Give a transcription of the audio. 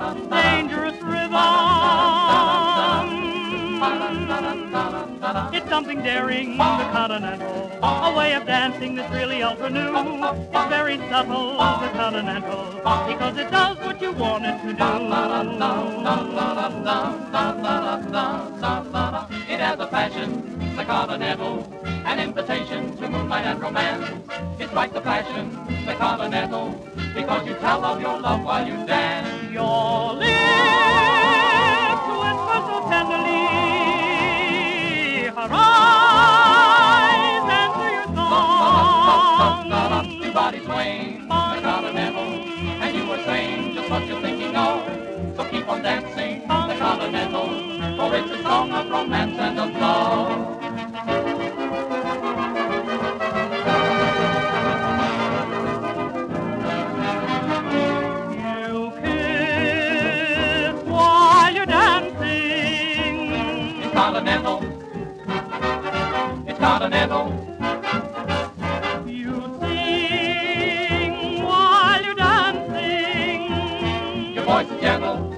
dangerous rhythm. It's something daring, the Continental, a way of dancing that's really ultra new. It's very subtle, the Continental, because it does what you want it to do. It has a fashion, the Continental, an invitation to moonlight and romance. It strikes the fashion, the Continental, because you tell of your love while you dance. Your lips whisper so tenderly, her eyes answer your song. Your body swaying, the Continental, and you were saying just what you're thinking of. So keep on dancing, the Continental, for it's a song of romance and of love. You kiss while you're dancing. It's Continental. It's Continental. You sing while you're dancing. Your voice is gentle.